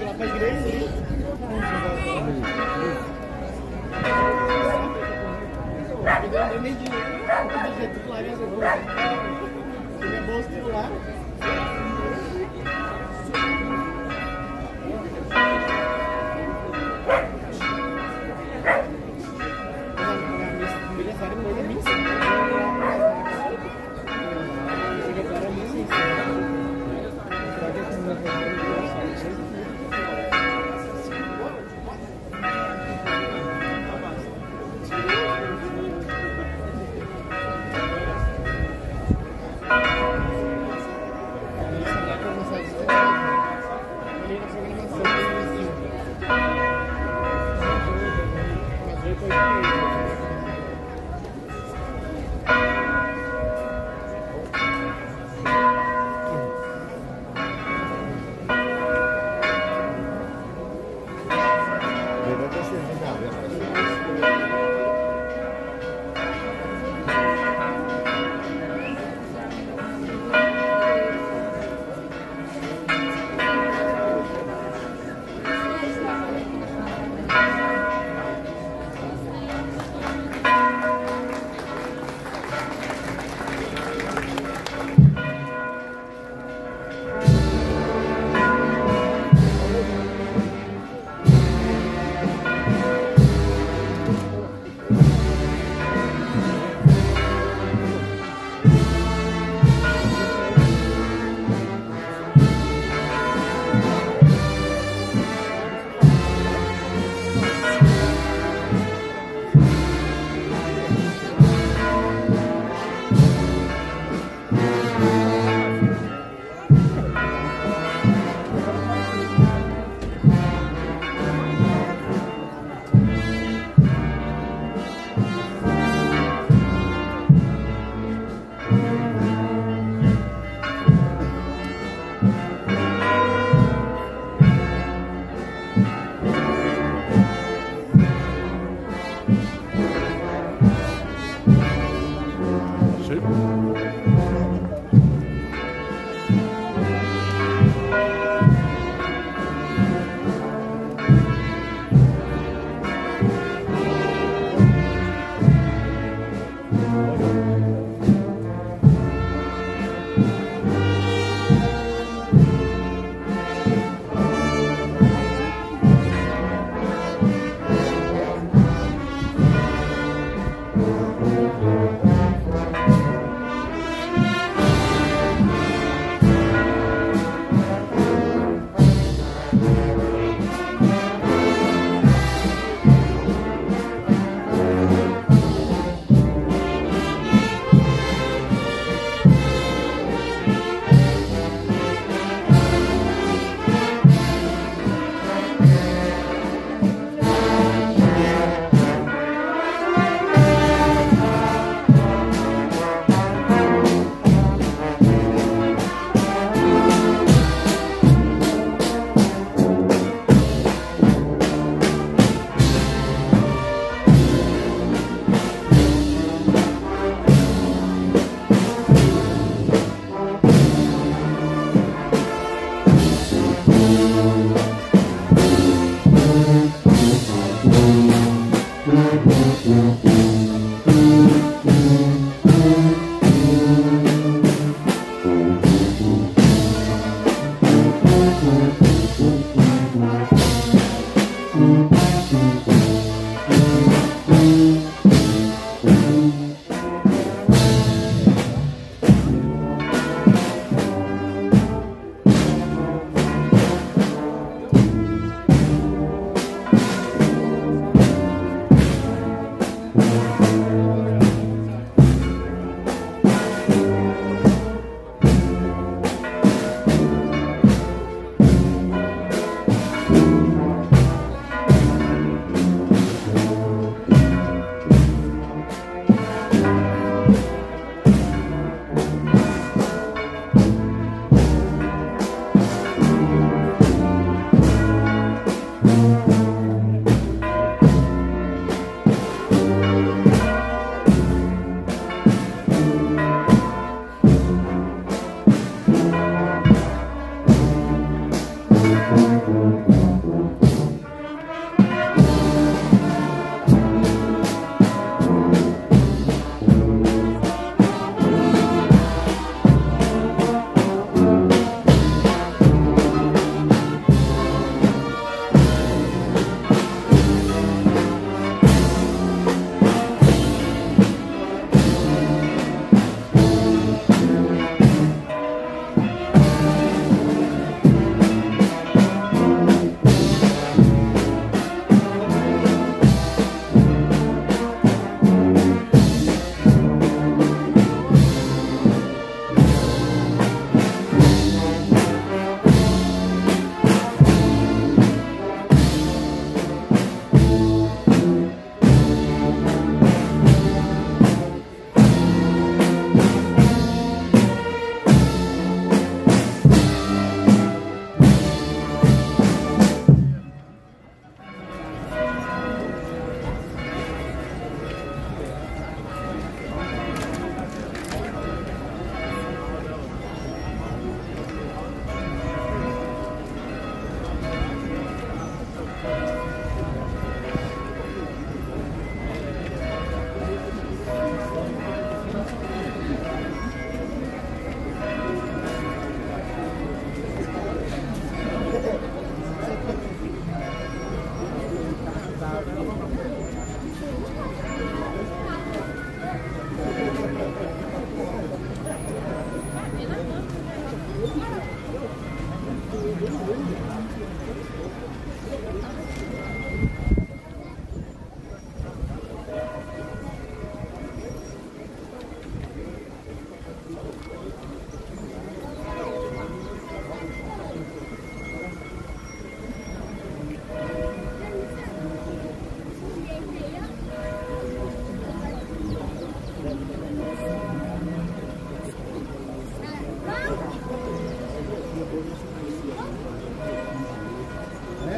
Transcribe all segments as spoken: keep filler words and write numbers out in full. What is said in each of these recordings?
lá pra igreja ali. Eu não deu nem dinheiro. Eu pedi tudo lá e resolveu. Minha bolsa tudo lá.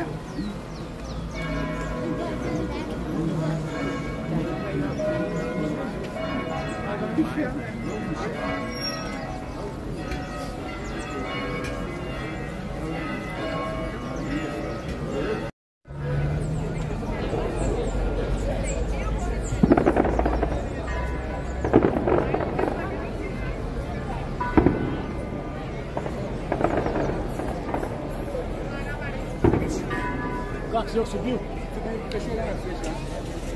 O senhor subiu? Fica chegando na frente, né?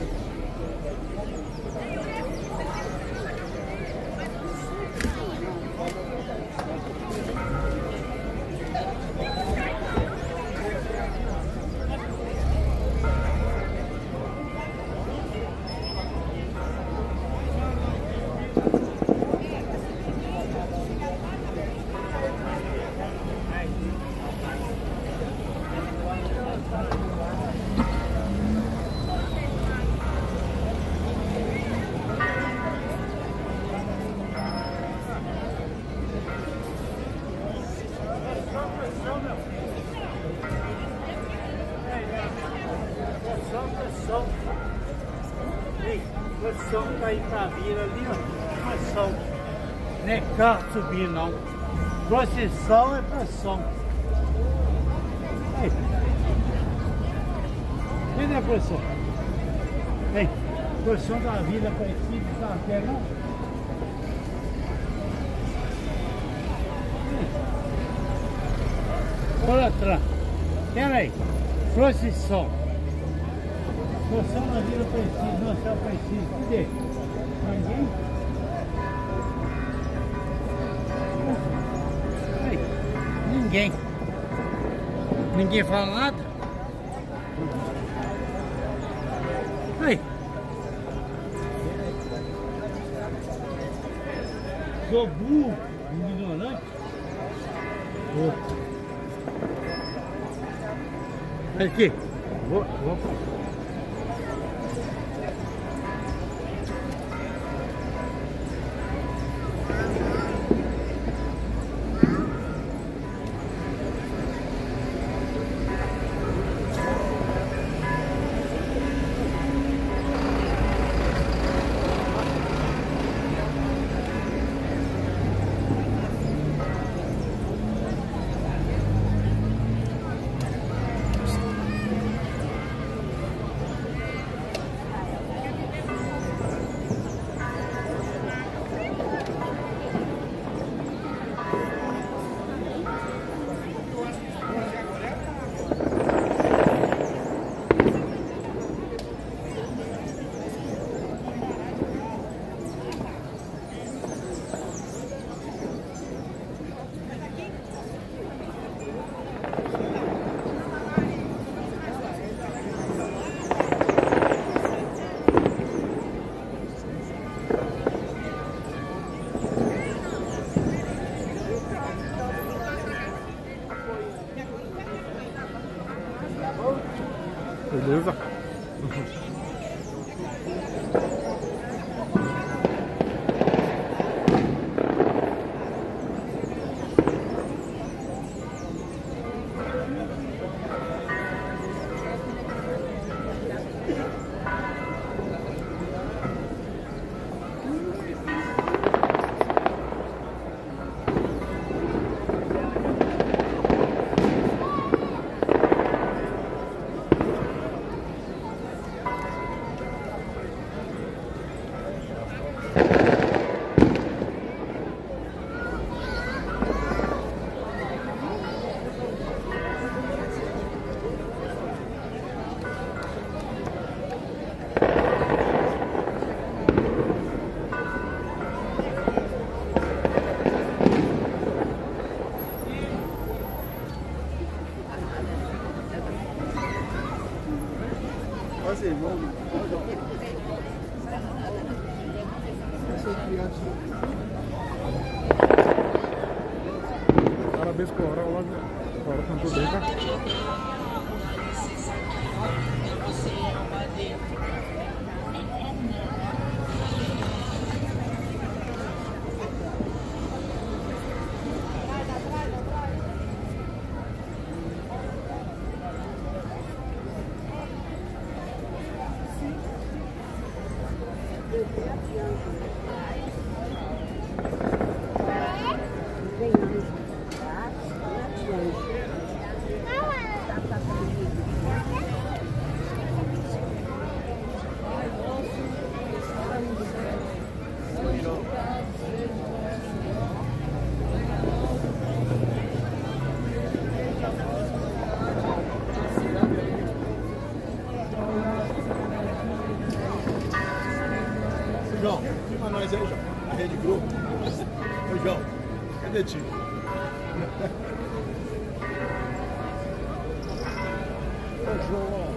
Pressão para ir para a vila ali, ó. Pressão. Não é carro subir, não. Procissão é pressão. Ei. Cadê a pressão? Ei, pressão da vila para esse da terra, não? Olha atrás. Pera aí. Procissão. Procissão da vila precisa, não só precisa. Cadê? Ninguém? Aí. Ninguém. Ninguém fala nada? Aí. Sou burro, ignorante. Oh. Aqui. Vou, vou. Beleza? Parabéns por hora, logo agora tá tudo bem, tá? João, filma nós aí, João. A Rede Globo. Ô, João, cadê tio? Ô, João.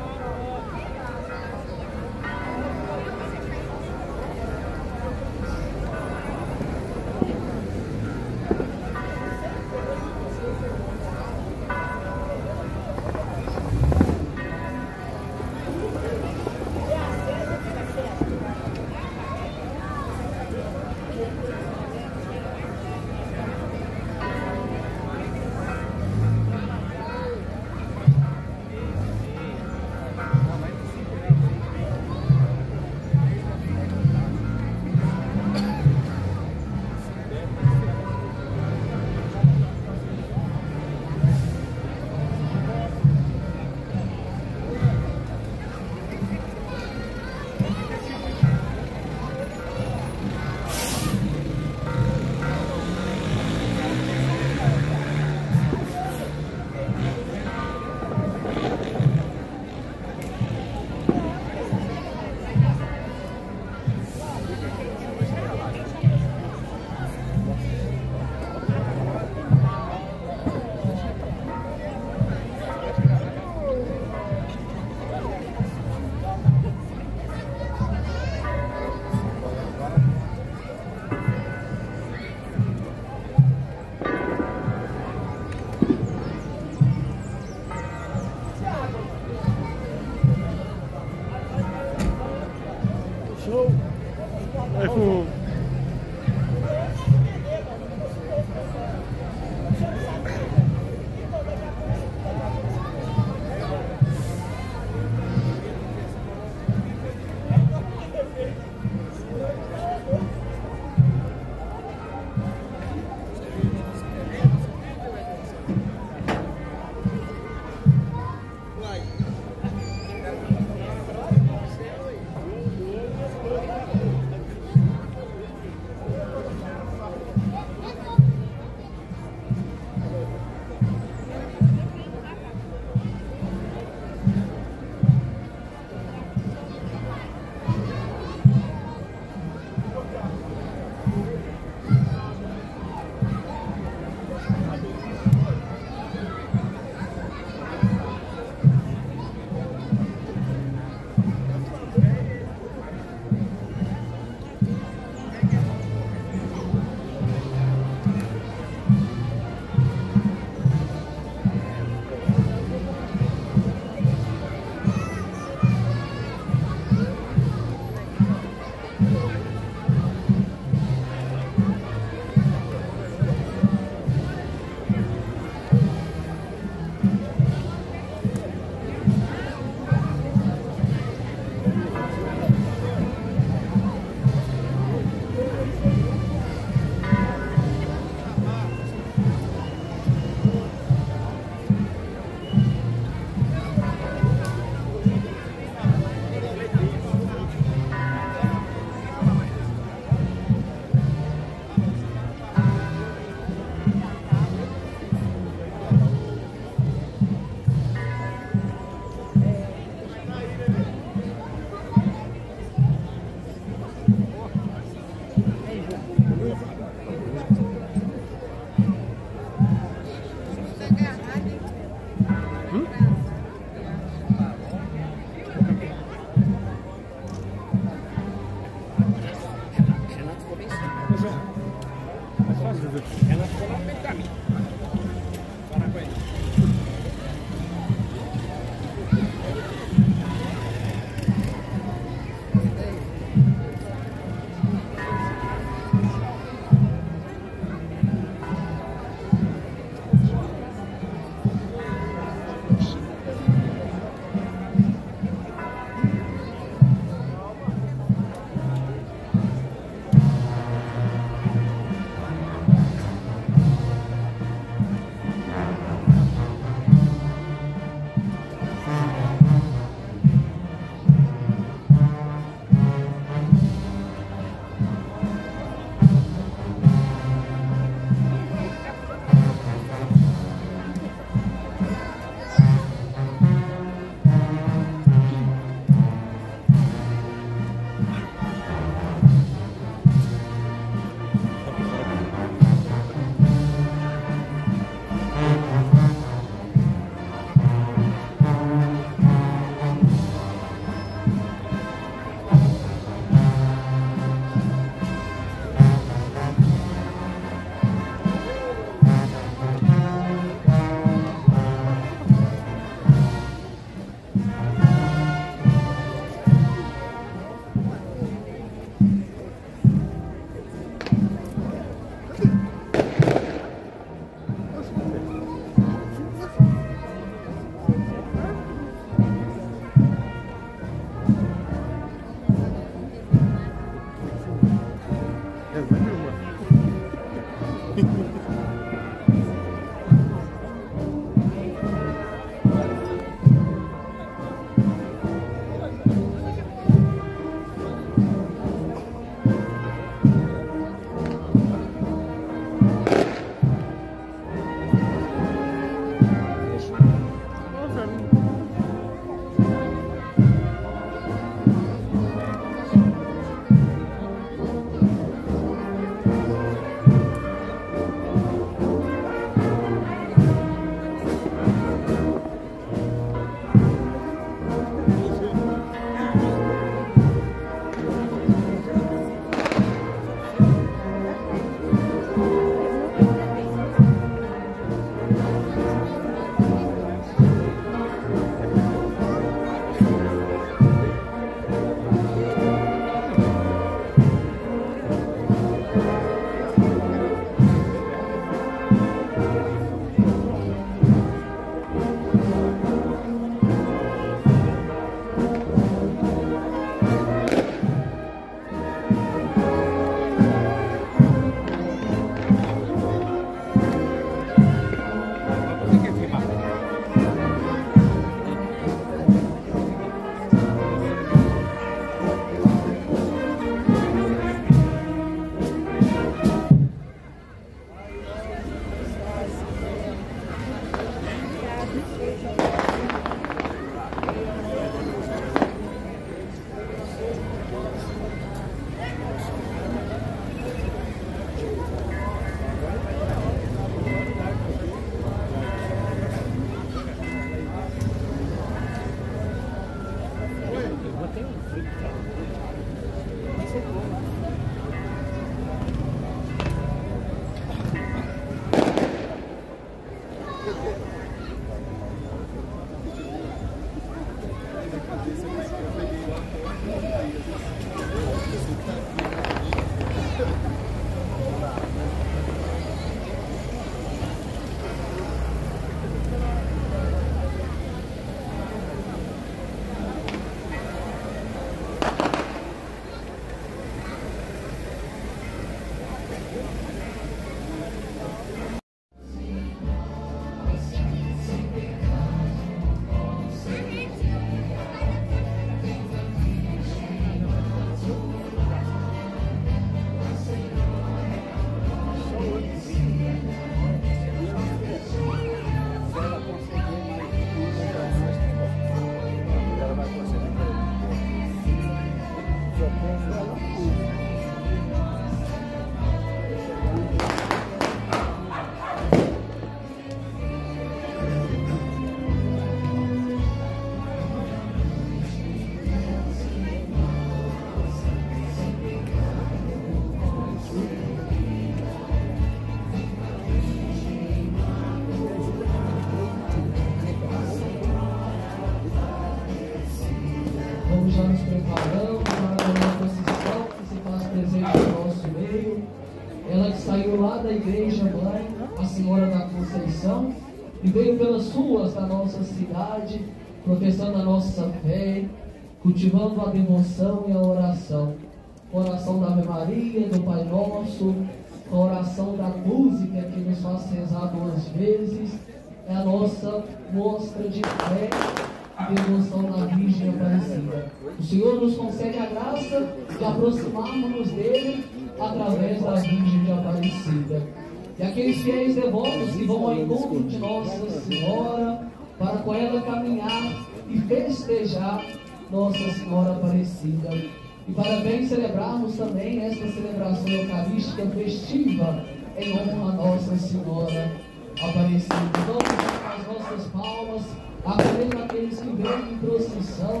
Da igreja mãe, a Senhora da Conceição, e veio pelas ruas da nossa cidade, professando a nossa fé, cultivando a devoção e a oração. Com a oração da Ave Maria, do Pai Nosso, com a oração da música que nos faz rezar duas vezes, é a nossa mostra de fé e devoção da Virgem Aparecida. O Senhor nos concede a graça de aproximarmos dele através da Virgem de Aparecida. E aqueles fiéis devotos que vão ao encontro de Nossa Senhora para com ela caminhar e festejar Nossa Senhora Aparecida. E para bem celebrarmos também esta celebração eucarística festiva em honra a Nossa Senhora Aparecida. Vamos com as nossas palmas acolhendo aqueles que vêm em procissão,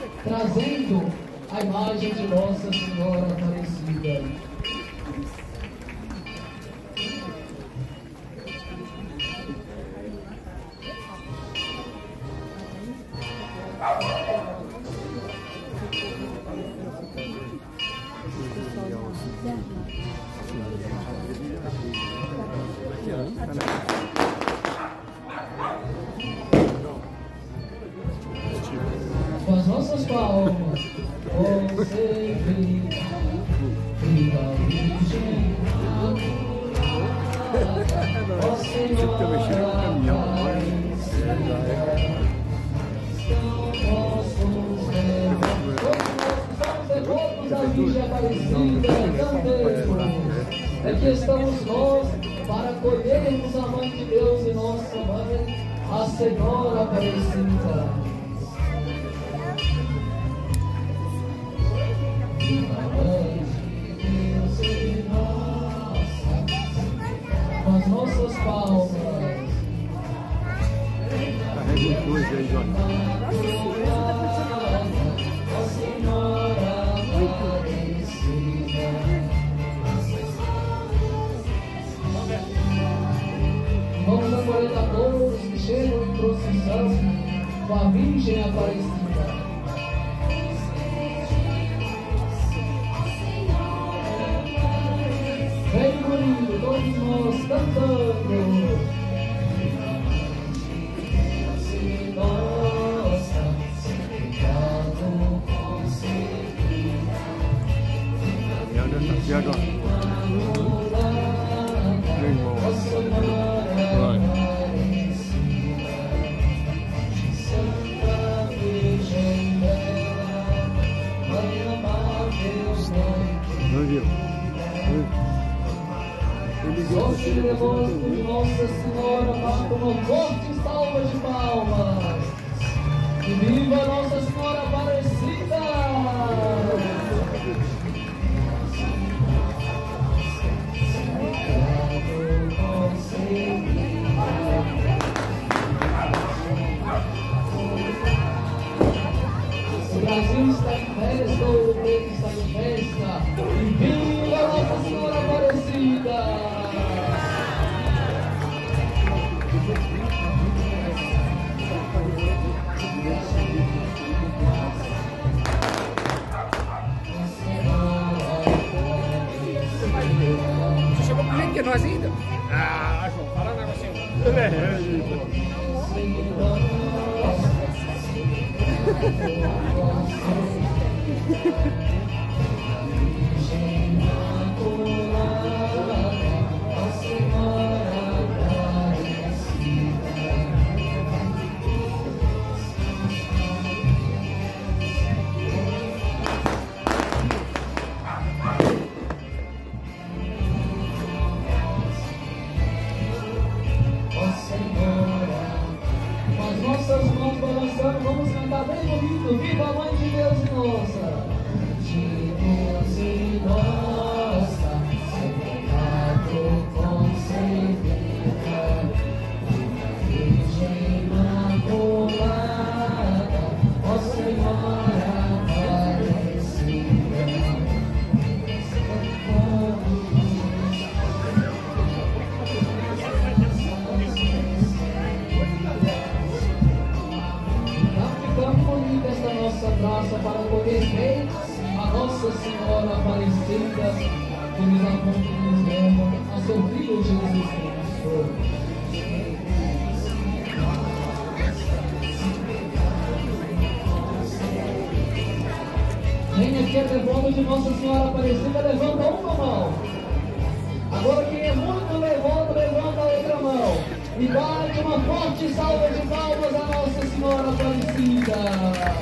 trazendo a imagem de Nossa Senhora Aparecida. Com as nossas palmas, você viva, viva a Virgem. Ó Senhora, eu mexi no caminhão agora. Da Virgem Aparecida também. Aqui estamos nós para acolhermos a Mãe de Deus e nossa Mãe, a Senhora Aparecida. Mãe de Deus e nossa, com as nossas palmas. Carrega os dois aí, Jorge. Vamos acolher a todos que chegam em procissão com a Virgem Aparecida. Vem comigo, todos nós cantando. Se nossa, pecado concebida. E agora? Nós te levamos por Nossa Senhora para uma forte salva de palmas. E viva Nossa Senhora Aparecida! O Brasil está em festa, o Ouro Preto está em festa. E viva Nossa Senhora Aparecida! Você chegou primeiro que nós ainda? Ah, João, fala um negocinho. Vamos cantar bem bonito. Viva a Mãe de Deus e nossa. De Deus e nossa, sem pecado concebida, Virgem Imaculada, ó Senhora Aparecida. Esta nossa praça para poder ver a Nossa Senhora Aparecida que nos aponta e nos leva a seu Filho Jesus Cristo. Quem aqui é devoto de Nossa Senhora Aparecida, levanta uma mão. Agora quem é muito devoto, levanta a outra mão. E bate uma forte salva de palmas a Nossa Senhora Aparecida.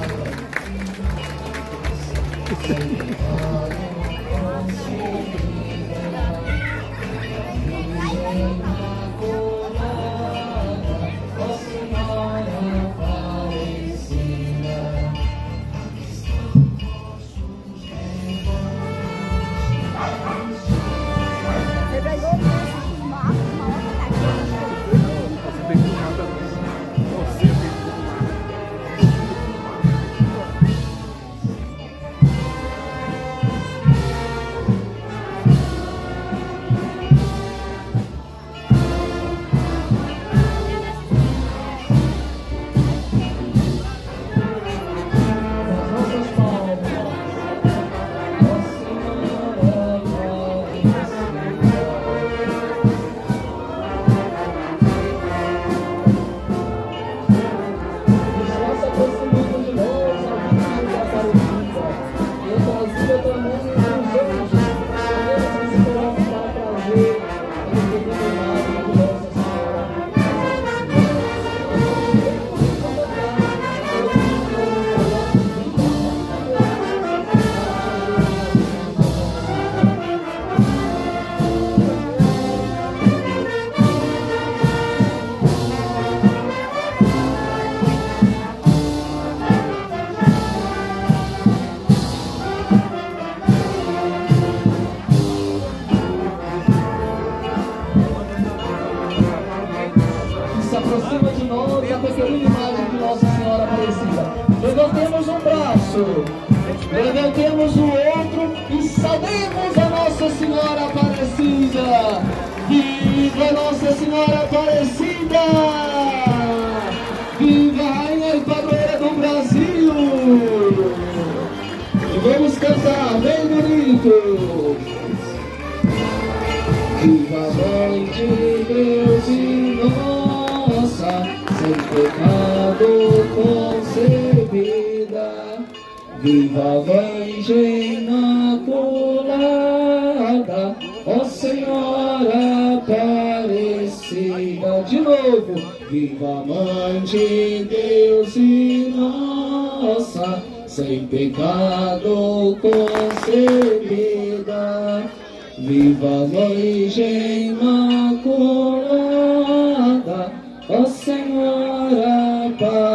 aproxima de nós a pequenina imagem de Nossa Senhora Aparecida. Levantemos um braço, levantemos o outro e saudemos a Nossa Senhora Aparecida. Viva Nossa Senhora Aparecida! Viva a Rainha e Padroeira do Brasil! E vamos cantar bem bonito! Viva a Mãe de Deus e nossa, sem pecado concebida. Viva a Virgem Imaculada, ó Senhora Aparecida. De novo. Viva a Mãe de Deus e nossa, sem pecado concebida. Viva a Virgem Imaculada, ó Senhora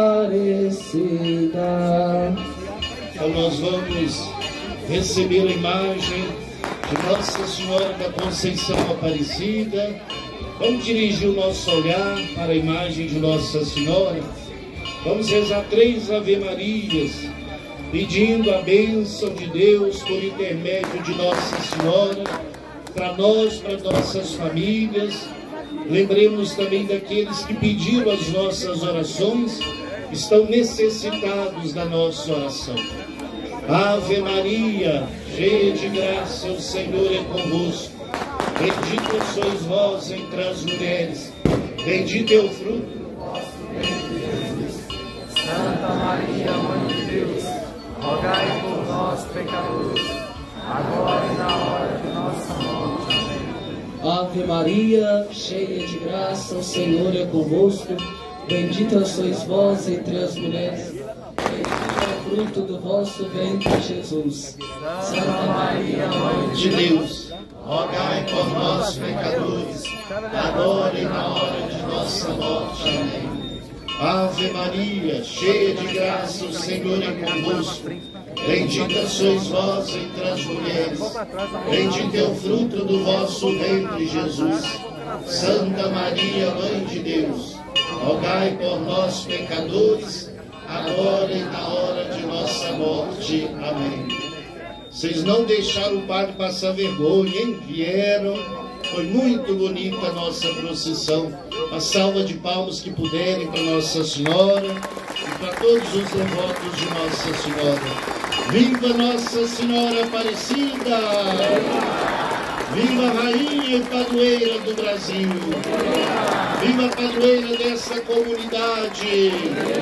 Aparecida. Então nós vamos receber a imagem de Nossa Senhora da Conceição Aparecida. Vamos dirigir o nosso olhar para a imagem de Nossa Senhora. Vamos rezar três Ave-Marias, pedindo a bênção de Deus por intermédio de Nossa Senhora, para nós, para nossas famílias. Lembremos também daqueles que pediram as nossas orações, estão necessitados da nossa oração. Ave Maria, cheia de graça, o Senhor é convosco. Bendita sois vós entre as mulheres, bendito é o fruto do vosso ventre, Jesus. Santa Maria, Mãe de Deus, rogai por nós, pecadores, agora e na hora de nossa morte. Amém. Ave Maria, cheia de graça, o Senhor é convosco. Bendita sois vós entre as mulheres, bendito é o fruto do vosso ventre, Jesus. Santa Maria, Mãe de Deus, rogai por nós, pecadores, agora e na hora de nossa morte. Amém. Ave Maria, cheia de graça, o Senhor é convosco. Bendita sois vós entre as mulheres, bendito é o fruto do vosso ventre, Jesus. Santa Maria, Mãe de Deus, rogai por nós, pecadores, agora e na hora de nossa morte. Amém. Vocês não deixaram o padre passar vergonha, hein? Vieram, foi muito bonita a nossa procissão. Uma salva de palmas que puderem para Nossa Senhora e para todos os devotos de Nossa Senhora. Viva Nossa Senhora Aparecida! Viva a Rainha e Padroeira do Brasil! Viva a Padroeira dessa comunidade!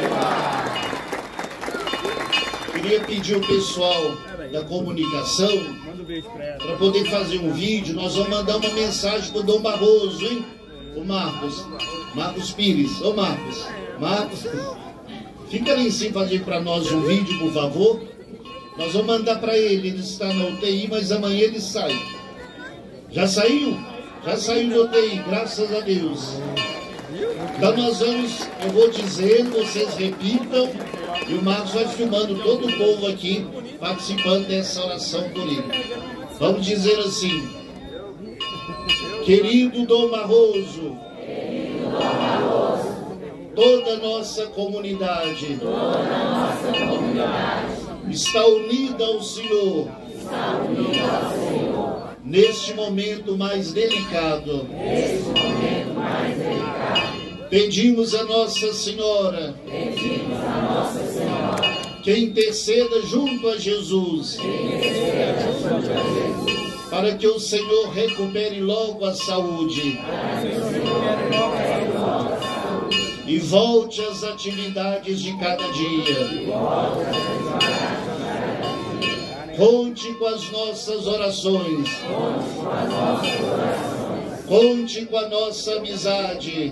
Queria pedir ao pessoal da comunicação para poder fazer um vídeo. Nós vamos mandar uma mensagem para o Dom Barroso, hein? O Marcos, Marcos Pires. Ô Marcos, Marcos, fica ali em cima fazer para nós um vídeo, por favor. Nós vamos mandar para ele, ele está na U T I, mas amanhã ele sai. Já saiu? Já saiu da U T I, graças a Deus. Então nós vamos, eu vou dizendo, vocês repitam, e o Marcos vai filmando todo o povo aqui, participando dessa oração por ele. Vamos dizer assim: querido Dom Barroso, querido Dom Barroso, toda a nossa comunidade, toda a nossa comunidade está unida ao Senhor, está unida ao Senhor, neste momento mais delicado, neste momento mais delicado. Pedimos a Nossa Senhora, pedimos a Nossa Senhora, que interceda junto a Jesus, que interceda junto a Jesus, para que o Senhor recupere logo a saúde, e volte às atividades de cada dia. Conte com as nossas orações, conte com a nossa amizade.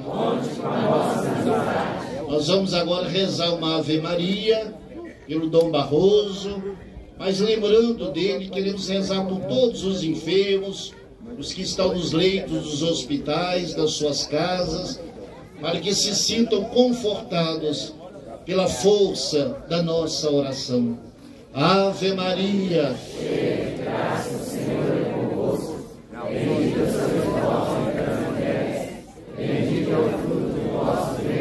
Nós vamos agora rezar uma Ave Maria pelo Dom Barroso, mas lembrando dele, queremos rezar por todos os enfermos, os que estão nos leitos dos hospitais, das suas casas, para que se sintam confortados pela força da nossa oração. Ave Maria, cheia de graça, o Senhor é convosco. Bendita sois vós entre as mulheres, bendito é o fruto do vosso ventre.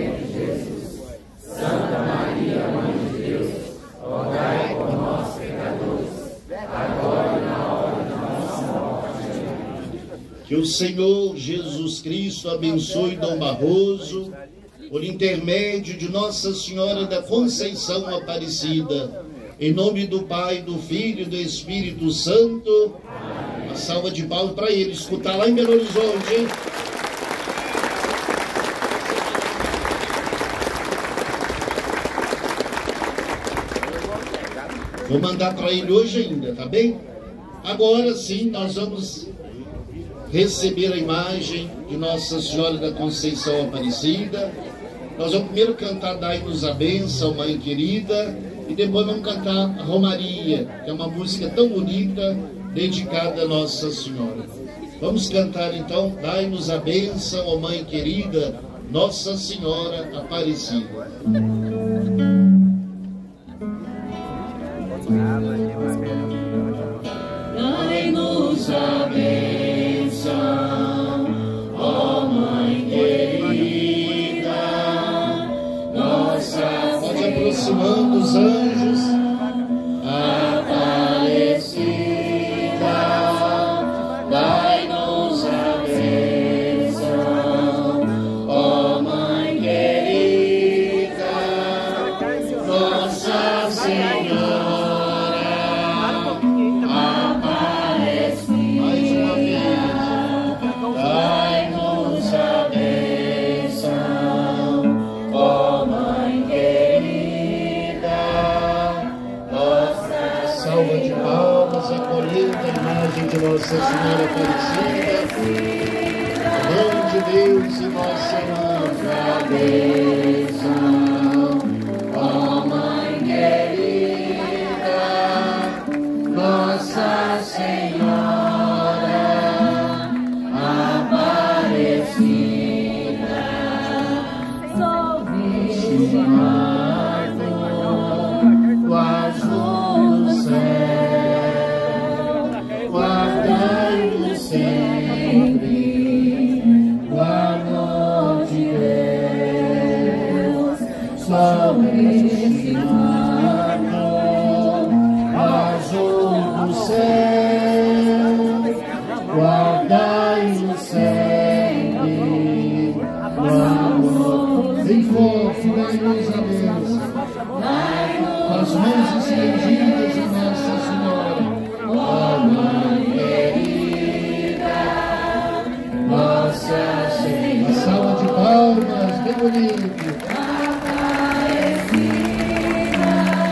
Senhor Jesus Cristo abençoe Dom Barroso, por intermédio de Nossa Senhora da Conceição Aparecida. Em nome do Pai, do Filho e do Espírito Santo. Uma salva de palmas para ele. Escutar lá em Belo Horizonte, hein? Vou mandar para ele hoje ainda, tá bem? Agora sim, nós vamos receber a imagem de Nossa Senhora da Conceição Aparecida. Nós vamos primeiro cantar Dai-nos a Bênção, Mãe Querida, e depois vamos cantar a Romaria, que é uma música tão bonita, dedicada a Nossa Senhora. Vamos cantar então Dai-nos a Bênção, ó Mãe Querida, Nossa Senhora Aparecida. Dai-nos a bênção, ó Mãe querida, nossa Pode aproximando os anjos. Aparecida, dai-nos a bênção, ó Mãe querida, Nossa Senhora. De Nossa Senhora Aparecida, Mãe de Deus e Nossa Bênção, ó Mãe querida, Nossa Senhora Aparecida, sou vigiado o azul do céu, guardai-nos sempre o amor de Deus. Só destinado azul do céu, guardai-nos sempre o amor. Bem forte, dai-nos a bênção. Com as mãos estendidas a Nossa Senhora. Ó Mãe querida, Nossa Senhora. Uma salva de palmas, bem bonito. Aparecida,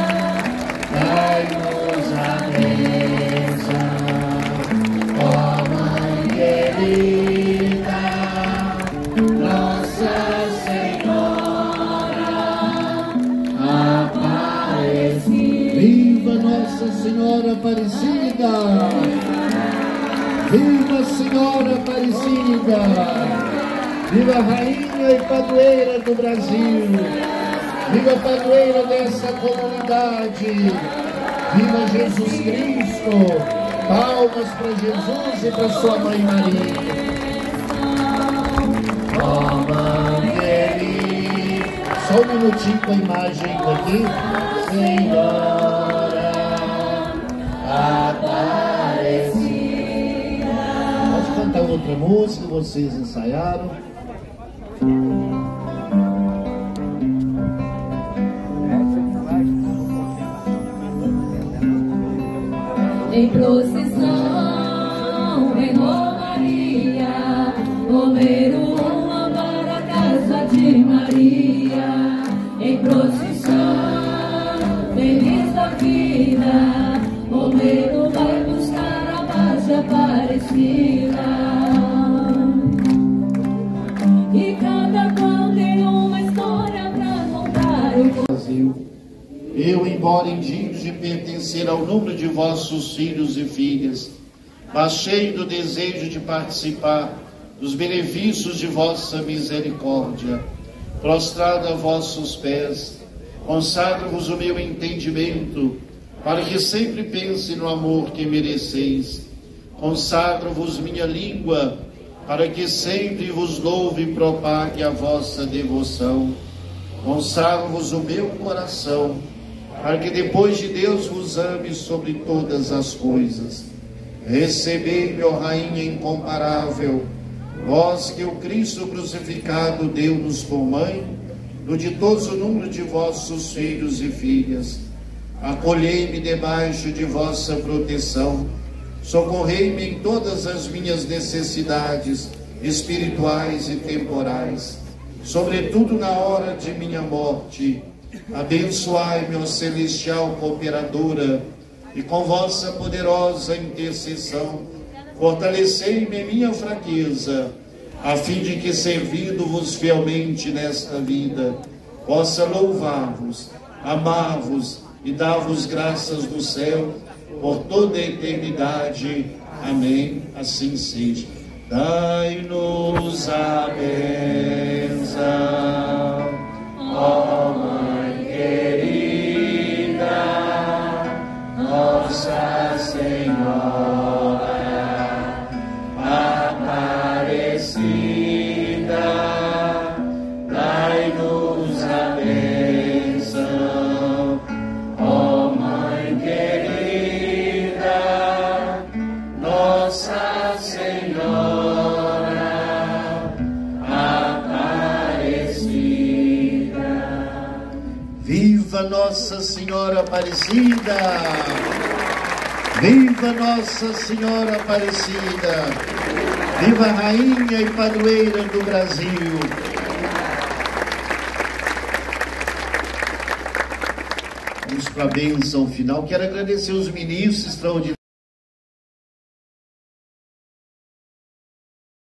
dai-nos a bênção, ó Mãe querida, Nossa Senhora Aparecida. Viva Nossa Senhora Aparecida! Viva Senhora Aparecida! Viva a Rainha e Padroeira do Brasil! Viva a Padroeira dessa comunidade! Viva Jesus Cristo! Palmas para Jesus e para sua Mãe Maria! Ó Mãe querida, Só um minutinho com a imagem daqui. Senhora Aparecida. Pode cantar outra música, vocês ensaiaram. Em procissão, em Romaria, Romero uma para a casa de Maria. Em procissão, feliz da vida, Romero vai buscar a paz Aparecida. E cada qual tem uma história pra contar. Brasil. Eu, embora indigno de pertencer ao número de vossos filhos e filhas, mas cheio do desejo de participar dos benefícios de vossa misericórdia, prostrado a vossos pés, consagro-vos o meu entendimento, para que sempre pense no amor que mereceis. Consagro-vos minha língua, para que sempre vos louve e propague a vossa devoção. Consagro-vos o meu coração, para que depois de Deus vos ame sobre todas as coisas. Recebei-me, ó Rainha incomparável, vós que o Cristo crucificado deu-nos por mãe, do ditoso número de vossos filhos e filhas. Acolhei-me debaixo de vossa proteção, socorrei-me em todas as minhas necessidades espirituais e temporais, sobretudo na hora de minha morte. Abençoai-me, ó celestial cooperadora, e com vossa poderosa intercessão, fortalecei-me em minha fraqueza, a fim de que, servindo-vos fielmente nesta vida, possa louvar-vos, amar-vos e dar-vos graças do céu por toda a eternidade. Amém. Assim seja. Dai-nos a bênção, ó Mãe querida, Nossa Senhora Aparecida, dai-nos a bênção, ó Mãe querida, Nossa Senhora Aparecida. Viva Nossa Senhora Aparecida! Viva Nossa Senhora Aparecida! Viva a Rainha e Padroeira do Brasil! Vamos para a bênção final. Quero agradecer os ministros extraordinários.